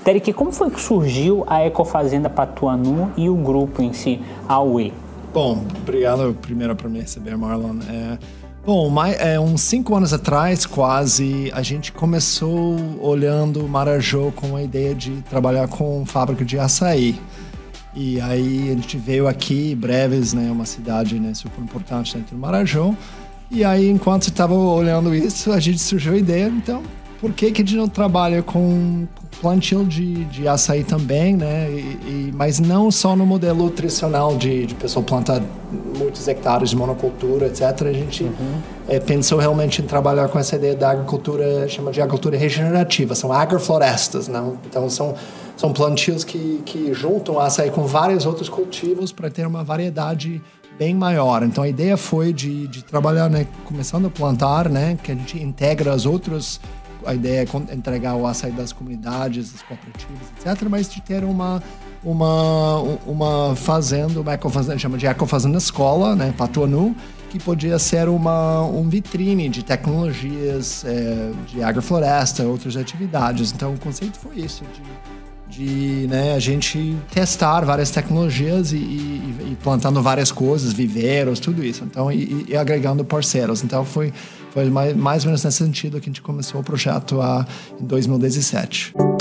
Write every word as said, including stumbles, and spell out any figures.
Derek, como foi que surgiu a Ecofazenda Patuanu e o grupo em si, a U E? Bom, obrigado primeiro por me receber, Marlon. É, bom, mais, é, uns cinco anos atrás, quase, a gente começou olhando Marajó com a ideia de trabalhar com fábrica de açaí. E aí a gente veio aqui, Breves, né, uma cidade, né, super importante dentro do Marajó. E aí, enquanto estava olhando isso, a gente surgiu a ideia, então, por que que a gente não trabalha com plantio de, de açaí também, né? E, e, mas não só no modelo tradicional de, de pessoa plantar muitos hectares de monocultura, etcétera. A gente uhum. é, pensou realmente em trabalhar com essa ideia da agricultura, chama de agricultura regenerativa, são agroflorestas, não? Então, são São plantios que, que juntam açaí com vários outros cultivos para ter uma variedade bem maior. Então, a ideia foi de, de trabalhar, né, começando a plantar, né, que a gente integra as outras. A ideia é entregar o açaí das comunidades, das cooperativas, etcétera, mas de ter uma, uma, uma fazenda, uma ecofazenda, chama de Ecofazenda Escola, né, Patuanu, que podia ser uma um vitrine de tecnologias, é, de agrofloresta, outras atividades. Então, o conceito foi isso, de de né, a gente testar várias tecnologias e, e, e plantando várias coisas, viveiros, tudo isso. Então, e, e agregando parceiros. Então, foi, foi mais, mais ou menos nesse sentido que a gente começou o projeto a, em dois mil e dezessete.